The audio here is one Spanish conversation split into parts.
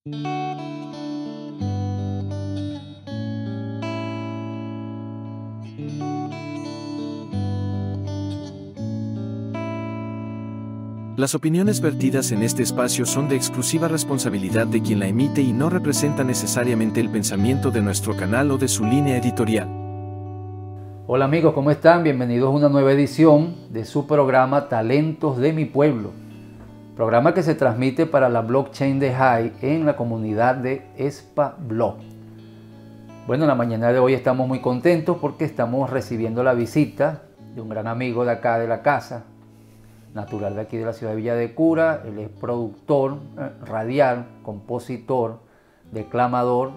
Las opiniones vertidas en este espacio son de exclusiva responsabilidad de quien la emite y no representa necesariamente el pensamiento de nuestro canal o de su línea editorial. Hola amigos, ¿cómo están? Bienvenidos a una nueva edición de su programa Talentos de mi Pueblo. Programa que se transmite para la blockchain de Jai en la comunidad de Espa Blog. Bueno, en la mañana de hoy estamos muy contentos porque estamos recibiendo la visita de un gran amigo de acá de la casa, natural de aquí de la ciudad de Villa de Cura. Él es productor radial, compositor, declamador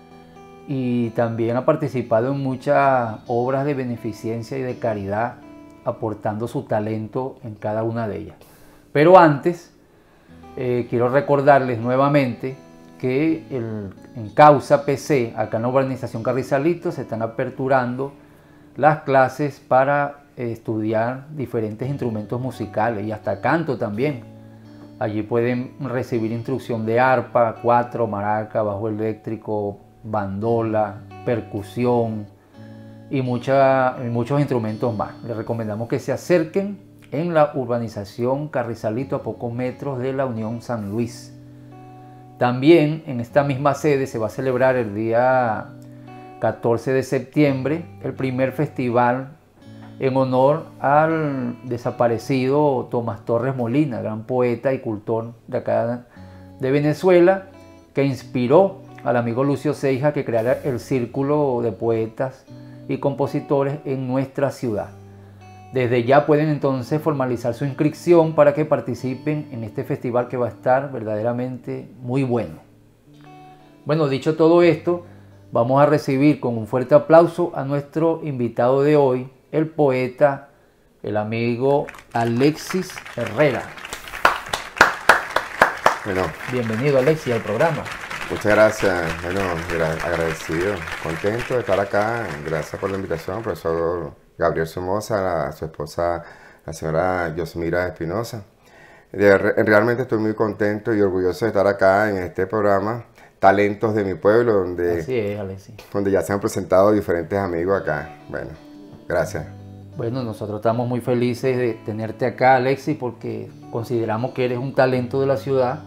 y también ha participado en muchas obras de beneficencia y de caridad, aportando su talento en cada una de ellas. Pero antes, quiero recordarles nuevamente que en Causa PC, acá en la urbanización Carrizalito, se están aperturando las clases para estudiar diferentes instrumentos musicales y hasta canto también. Allí pueden recibir instrucción de arpa, cuatro, maraca, bajo eléctrico, bandola, percusión y muchos instrumentos más. Les recomendamos que se acerquen en la urbanización Carrizalito, a pocos metros de la Unión San Luis. También en esta misma sede se va a celebrar el día 14 de septiembre el primer festival en honor al desaparecido Tomás Torres Molina, gran poeta y cultor de acá de Venezuela, que inspiró al amigo Lucio Seija que creara el Círculo de Poetas y Compositores en nuestra ciudad. Desde ya pueden entonces formalizar su inscripción para que participen en este festival que va a estar verdaderamente muy bueno. Bueno, dicho todo esto, vamos a recibir con un fuerte aplauso a nuestro invitado de hoy, el poeta, el amigo Alexis Herrera. Bueno, bienvenido Alexis al programa. Muchas gracias, bueno, agradecido, contento de estar acá, gracias por la invitación, profesor Gabriel Somoza, a su esposa, la señora Yosmira Espinosa. Realmente estoy muy contento y orgulloso de estar acá en este programa, Talentos de mi Pueblo, donde, así es, Alexis, donde ya se han presentado diferentes amigos acá. Bueno, gracias. Bueno, nosotros estamos muy felices de tenerte acá, Alexis, porque consideramos que eres un talento de la ciudad.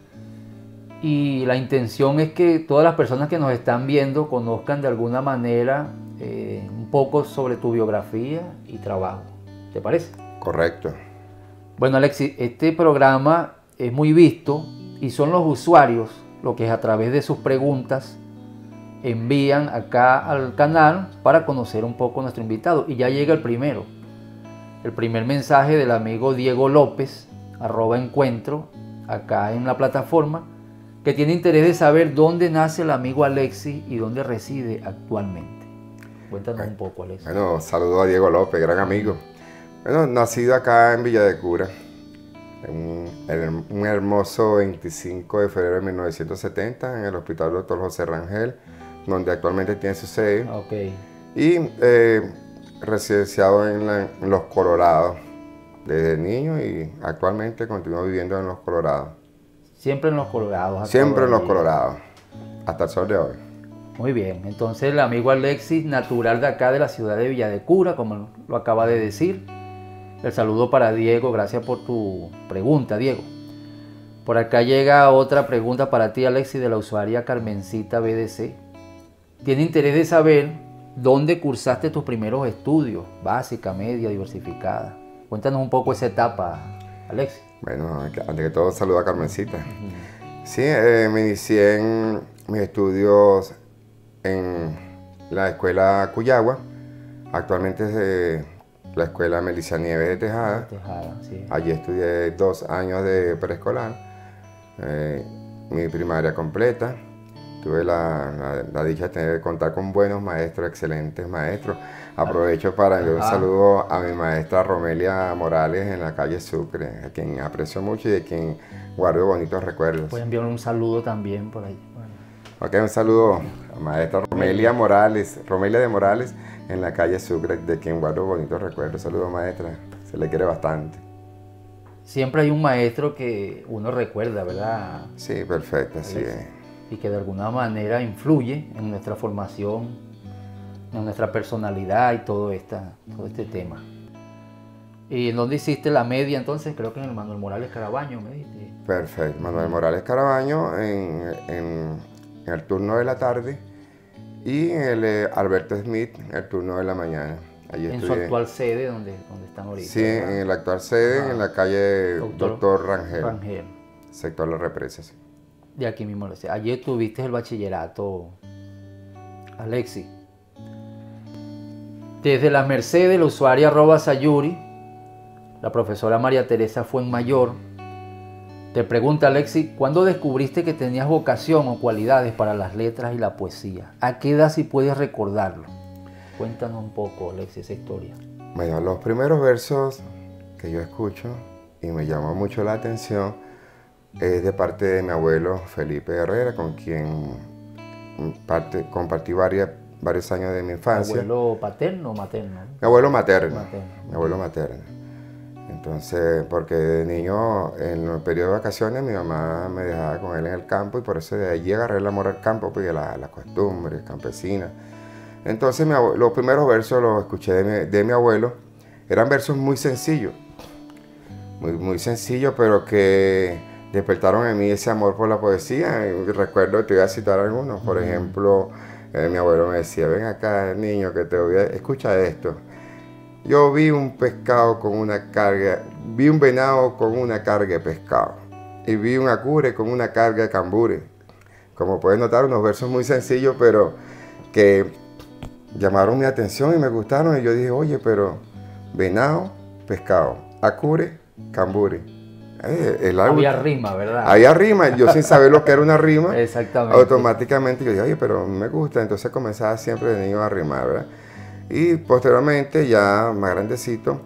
Y la intención es que todas las personas que nos están viendo conozcan de alguna manera un poco sobre tu biografía y trabajo. ¿Te parece? Correcto. Bueno, Alexis, este programa es muy visto y son los usuarios los que a través de sus preguntas envían acá al canal para conocer un poco a nuestro invitado. Y ya llega el primero. El primer mensaje del amigo Diego López, @encuentro, acá en la plataforma, que tiene interés de saber dónde nace el amigo Alexis y dónde reside actualmente. Cuéntanos un poco, Alexis. Bueno, saludo a Diego López, gran amigo. Bueno, nacido acá en Villa de Cura, en un hermoso 25 de febrero de 1970, en el Hospital Dr. José Rangel, donde actualmente tiene su sede. Okay. Y residenciado en Los Colorados desde niño y actualmente continúo viviendo en Los Colorados. Siempre en Los Colorados. Siempre en Los Colorados, hasta el sol de hoy. Muy bien, entonces el amigo Alexis, natural de acá de la ciudad de Villa de Cura, como lo acaba de decir. El saludo para Diego, gracias por tu pregunta, Diego. Por acá llega otra pregunta para ti, Alexis, de la usuaria Carmencita BDC. Tiene interés de saber dónde cursaste tus primeros estudios, básica, media, diversificada. Cuéntanos un poco esa etapa, Alexis. Bueno, antes que todo, saludo a Carmencita. Sí, me inicié en mis estudios en la escuela Cuyagua. Actualmente es la escuela Melissa Nieves de Tejada. Sí. Allí estudié 2 años de preescolar, mi primaria completa. Tuve la dicha de contar con buenos maestros, excelentes maestros. Aprovecho para enviar un saludo a mi maestra Romelia Morales en la calle Sucre, a quien aprecio mucho y de quien guardo bonitos recuerdos. Pueden enviar un saludo también por ahí. Bueno. Ok, un saludo a la maestra Romelia de Morales, en la calle Sucre, de quien guardo bonitos recuerdos. Saludos, maestra, se le quiere bastante. siempre hay un maestro que uno recuerda, ¿verdad? Sí, perfecto, así es. Y que de alguna manera influye en nuestra formación, en nuestra personalidad y todo este tema. ¿Y en dónde hiciste la media entonces? Creo que en el Manuel Morales Carabaño, me dijiste. Perfecto, Manuel Morales Carabaño en el turno de la tarde y en el Alberto Smith en el turno de la mañana. Allí en estudié. Su actual sede, donde están ahorita. Sí, ¿verdad? en la actual sede, en la calle Doctor Rangel, Rangel. sector Las Represas. De aquí mismo lo sé. Allí tuviste el bachillerato, Alexis. Desde Las Mercedes, la usuaria @sayuri, la profesora María Teresa Fuenmayor, te pregunta, Alexis, ¿cuándo descubriste que tenías vocación o cualidades para las letras y la poesía? ¿A qué edad, si puedes recordarlo? Cuéntanos un poco, Alexis, esa historia. Bueno, los primeros versos que yo escucho y me llamó mucho la atención es de parte de mi abuelo Felipe Herrera, con quien compartí varios años de mi infancia. ¿Abuelo paterno o materno? Mi abuelo materno. Materno. Mi abuelo materno. Entonces, porque de niño, en el periodo de vacaciones, mi mamá me dejaba con él en el campo y por eso de allí agarré el amor al campo, porque las costumbres campesinas. Entonces, los primeros versos los escuché de mi abuelo. Eran versos muy sencillos, muy sencillos, pero que despertaron en mí ese amor por la poesía. Y recuerdo, te voy a citar algunos. Por ejemplo, mi abuelo me decía, ven acá, niño, que te voy a... Escucha esto. Yo vi un pescado con una carga, vi un venado con una carga de pescado y vi un acure con una carga de cambure. Como puedes notar, unos versos muy sencillos, pero que llamaron mi atención y me gustaron. Y yo dije, oye, pero venado, pescado, acure, cambure. Había rima, ¿verdad? Había rima. Yo sin saber lo que era una rima, exactamente, automáticamente yo dije, oye, pero me gusta. Entonces comenzaba siempre de niño a rimar, ¿verdad? Y posteriormente, ya más grandecito,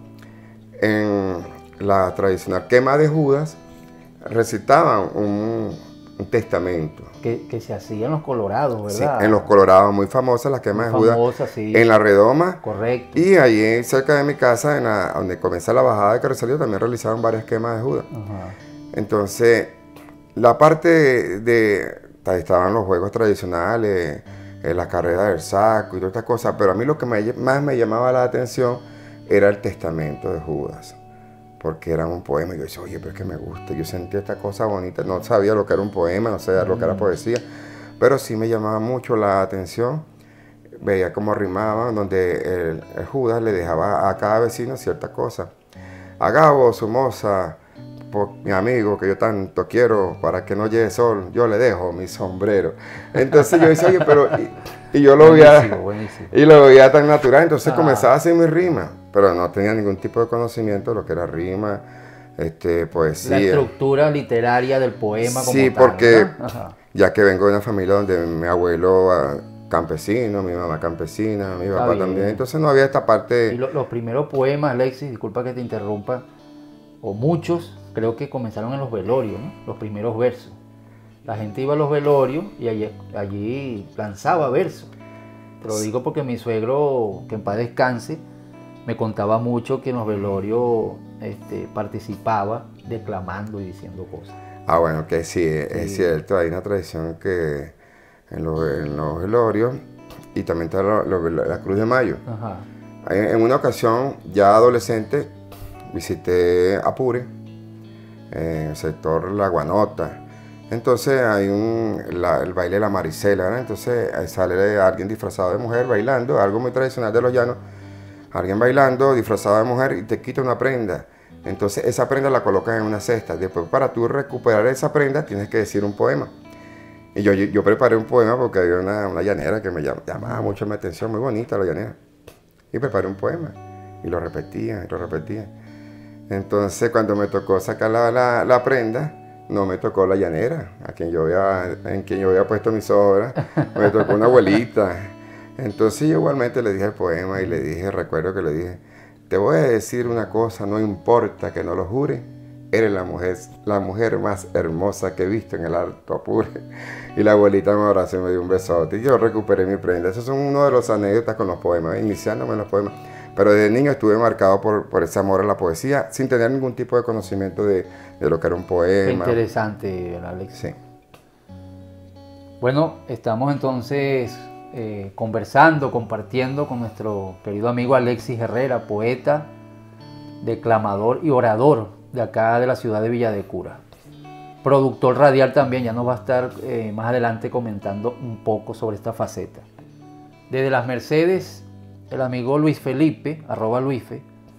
en la tradicional quema de Judas, recitaban un testamento. Que se hacía en los Colorados, ¿verdad? Sí, en los Colorados, muy famosas las quemas de Judas. Famosa, sí. En la Redoma. Correcto. Y allí cerca de mi casa, donde comienza la bajada de Carrizalillo, también realizaban varias quemas de Judas. Ajá. Entonces, la parte estaban los juegos tradicionales, la carrera del saco y todas estas cosas, pero a mí lo que más me llamaba la atención era el testamento de Judas, porque era un poema. Y yo decía, oye, pero es que me gusta, yo sentía esta cosa bonita, no sabía lo que era un poema, no sabía lo que era poesía, pero sí me llamaba mucho la atención. Veía cómo rimaban, donde el Judas le dejaba a cada vecino cierta cosa. A Gabo, su moza, por mi amigo que yo tanto quiero, para que no llegue sol, yo le dejo mi sombrero. Entonces yo decía, oye, pero... Y yo lo veía... Buenísimo. Y lo veía tan natural, entonces comenzaba a hacer mi rima, pero no tenía ningún tipo de conocimiento de lo que era rima, poesía. La estructura literaria del poema como sí, tal, porque ¿no? ya que vengo de una familia donde mi abuelo campesino, mi mamá campesina, mi papá también, entonces no había esta parte... Y los primeros poemas, Alexis, disculpa que te interrumpa, o muchos, creo que comenzaron en los velorios, ¿no? Los primeros versos. La gente iba a los velorios y allí lanzaba versos. Te lo digo porque mi suegro, que en paz descanse, me contaba mucho que en los velorios participaba declamando y diciendo cosas. Ah, bueno, que sí, es cierto. Hay una tradición que en los velorios, y también está la Cruz de Mayo. Ajá. En una ocasión, ya adolescente, visité Apure, en el sector La Guanota. Entonces hay el baile de la Maricela, ¿verdad? Entonces sale alguien disfrazado de mujer bailando, algo muy tradicional de los llanos. Alguien bailando disfrazado de mujer y te quita una prenda. Entonces esa prenda la colocas en una cesta. Después, para tú recuperar esa prenda, tienes que decir un poema. Y yo preparé un poema porque había una llanera que me llamaba mucho mi atención, muy bonita la llanera. Y preparé un poema. Y lo repetía, y lo repetía. Entonces cuando me tocó sacar la prenda, no me tocó la llanera, en quien yo había puesto mis obras, me tocó una abuelita. Entonces yo igualmente le dije el poema y le dije, recuerdo que le dije, te voy a decir una cosa, no importa que no lo jure, eres la mujer más hermosa que he visto en el Alto Apure. Y la abuelita me abrazó y me dio un besote y yo recuperé mi prenda. Esos son uno de los anécdotas con los poemas, iniciándome en los poemas. Pero desde niño estuve marcado por ese amor a la poesía, sin tener ningún tipo de conocimiento de lo que era un Qué poema. interesante, Alex. Sí. Bueno, estamos entonces conversando, compartiendo con nuestro querido amigo Alexis Herrera, poeta, declamador y orador de acá de la ciudad de Villa de Cura. Productor radial también, ya nos va a estar más adelante comentando un poco sobre esta faceta. Desde Las Mercedes, el amigo Luis Felipe, @Luisfe,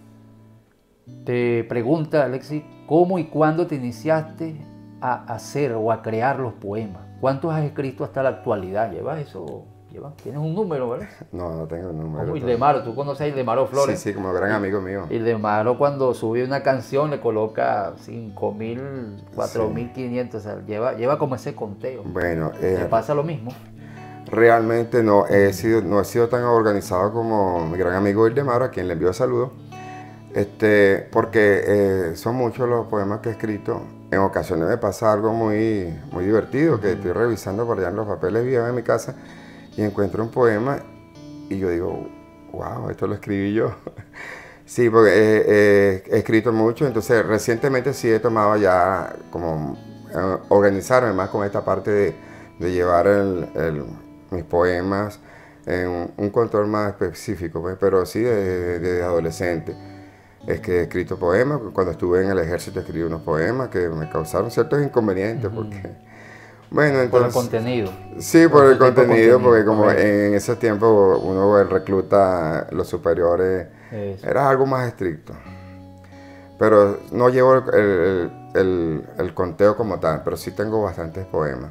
te pregunta, Alexis, ¿cómo y cuándo te iniciaste a hacer o a crear los poemas? ¿Cuántos has escrito hasta la actualidad? ¿Llevas eso? ¿Tienes un número, verdad? No tengo un número. Como Ildemaro, ¿tú conoces a Ildemaro Flores? Sí, como gran amigo mío. Ildemaro cuando sube una canción le coloca 5.000, 4.500, o sea, lleva como ese conteo. Bueno, ¿Te pasa lo mismo? Realmente no he sido tan organizado como mi gran amigo Ildemaro, a quien le envío saludos, porque son muchos los poemas que he escrito. En ocasiones me pasa algo muy divertido, que estoy revisando por allá en los papeles viejos de mi casa y encuentro un poema y yo digo, wow, esto lo escribí yo. Sí, porque he escrito mucho, entonces recientemente sí he tomado ya como organizarme más con esta parte de llevar mis poemas en un control más específico, pues, pero sí desde adolescente. Es que he escrito poemas, cuando estuve en el ejército escribí unos poemas que me causaron ciertos inconvenientes, porque, bueno, entonces... Por el contenido. Sí, por el contenido, porque como en esos tiempos uno, el recluta, los superiores, era algo más estricto. Pero no llevo el conteo como tal, pero sí tengo bastantes poemas.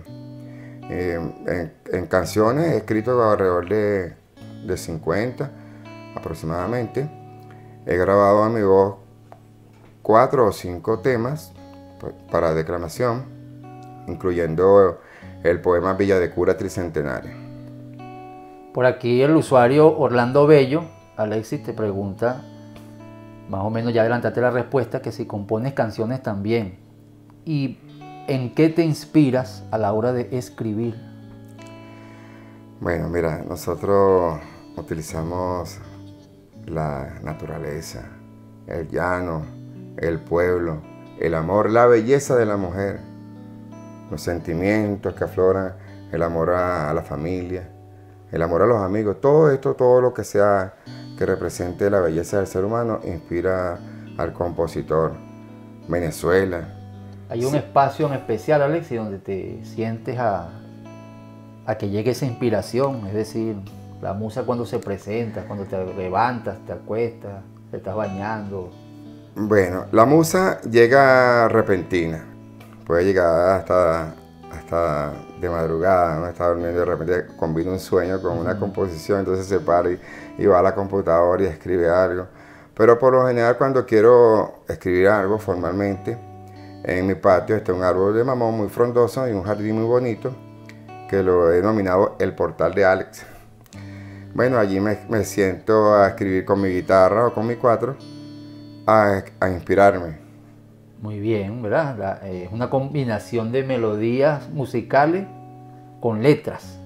En canciones he escrito alrededor de 50 aproximadamente. He grabado a mi voz 4 o 5 temas para declamación, incluyendo el poema Villa de Cura Tricentenario. Por aquí el usuario Orlando Bello, Alexis, te pregunta, más o menos ya adelantaste la respuesta, que si compones canciones también. ¿Y en qué te inspiras a la hora de escribir? Bueno, mira, nosotros utilizamos la naturaleza, el llano, el pueblo, el amor, la belleza de la mujer, los sentimientos que afloran, el amor a la familia, el amor a los amigos, todo esto, todo lo que sea que represente la belleza del ser humano inspira al compositor. Venezuela. Hay un espacio en especial, Alexis, donde te sientes a que llegue esa inspiración, es decir, la musa cuando se presenta, cuando te levantas, te acuestas, te estás bañando. Bueno, la musa llega repentina, puede llegar hasta de madrugada, ¿no? Está durmiendo y de repente combina un sueño con una composición, entonces se para y va a la computadora y escribe algo. Pero por lo general cuando quiero escribir algo formalmente, en mi patio está un árbol de mamón muy frondoso y un jardín muy bonito que lo he denominado el portal de Alex. Bueno, allí me siento a escribir con mi guitarra o con mi cuatro, a inspirarme. Muy bien, ¿verdad? Es una combinación de melodías musicales con letras.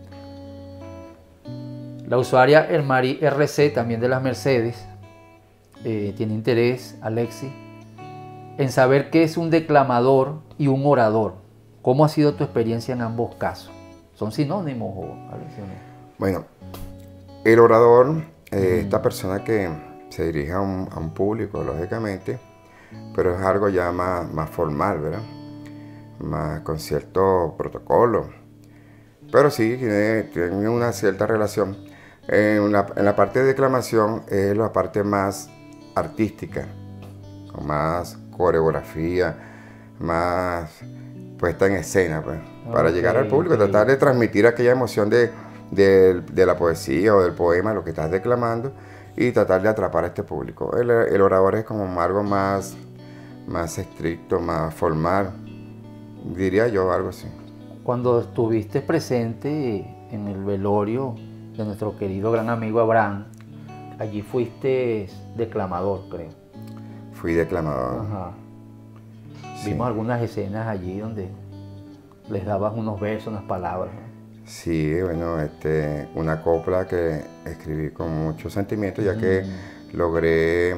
La usuaria Elmari RC, también de Las Mercedes, tiene interés, Alexis, en saber qué es un declamador y un orador. ¿Cómo ha sido tu experiencia en ambos casos? ¿Son sinónimos, Alexis? Bueno, el orador, esta persona que se dirige a un público, lógicamente, pero es algo ya más formal, ¿verdad? Más con cierto protocolo. Pero sí, tiene una cierta relación. En la parte de declamación es la parte más artística, con más coreografía, más puesta en escena, pues, para llegar al público, tratar de transmitir aquella emoción de la poesía o del poema, lo que estás declamando, y tratar de atrapar a este público. El orador es como algo más estricto, más formal, diría yo, algo así. Cuando estuviste presente en el velorio de nuestro querido gran amigo Abraham, allí fuiste declamador, creo. Fui declamador. Ajá. Sí. Vimos algunas escenas allí donde les dabas unos versos, unas palabras, ¿no? Sí, bueno, una copla que escribí con mucho sentimiento, ya que logré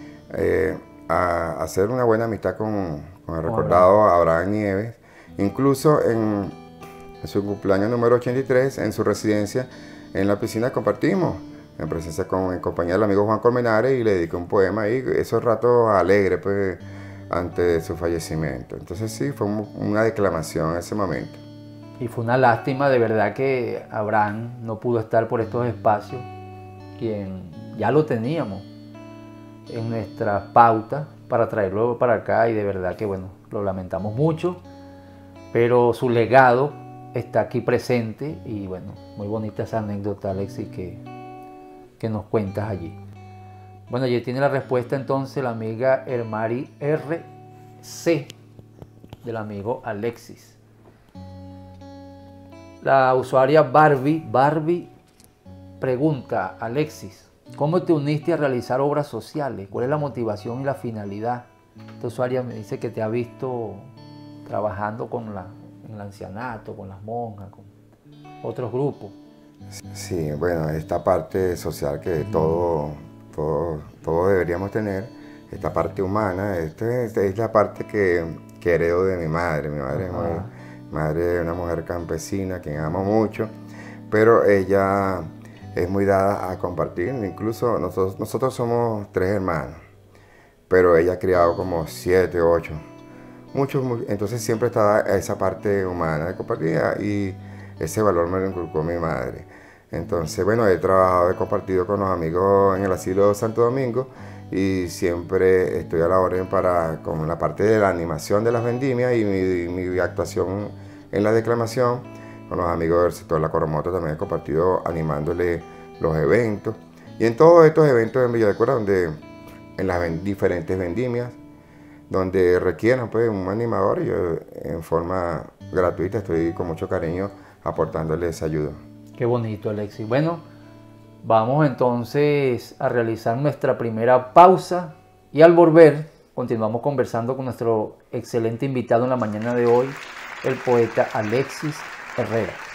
hacer una buena amistad con el recordado Abraham Nieves. Incluso en su cumpleaños número 83, en su residencia, en la piscina compartimos, en presencia en compañía del amigo Juan Colmenares, y le dediqué un poema ahí, esos ratos alegres pues, antes de su fallecimiento. Entonces sí, fue una declamación en ese momento. Y fue una lástima de verdad que Abraham no pudo estar por estos espacios, quien ya lo teníamos en nuestras pautas para traerlo para acá, y de verdad que bueno, lo lamentamos mucho, pero su legado está aquí presente. Y bueno, muy bonita esa anécdota, Alexis, que nos cuentas allí. Bueno, allí tiene la respuesta entonces la amiga Hermari RC del amigo Alexis. La usuaria Barbie pregunta: Alexis, ¿cómo te uniste a realizar obras sociales? ¿Cuál es la motivación y la finalidad? Esta usuaria me dice que te ha visto trabajando en el ancianato, con las monjas, con otros grupos. Sí, bueno, esta parte social que todos deberíamos tener, esta parte humana, esta es la parte que heredo de mi madre. Mi madre es una mujer campesina, quien amo mucho, pero ella es muy dada a compartir. Incluso nosotros somos 3 hermanos, pero ella ha criado como 7, 8. Muchos, entonces siempre está esa parte humana de compartir, y ese valor me lo inculcó mi madre. Entonces, bueno, he trabajado, he compartido con los amigos en el asilo Santo Domingo, y siempre estoy a la orden con la parte de la animación de las vendimias y mi actuación en la declamación. Con los amigos del sector La Coromoto también he compartido animándole los eventos. Y en todos estos eventos en Villa de Cura, en las diferentes vendimias, donde requieran pues, un animador, yo en forma gratuita estoy con mucho cariño aportándoles ayuda. Qué bonito, Alexis. Bueno, vamos entonces a realizar nuestra primera pausa, y al volver continuamos conversando con nuestro excelente invitado en la mañana de hoy, el poeta Alexis Herrera.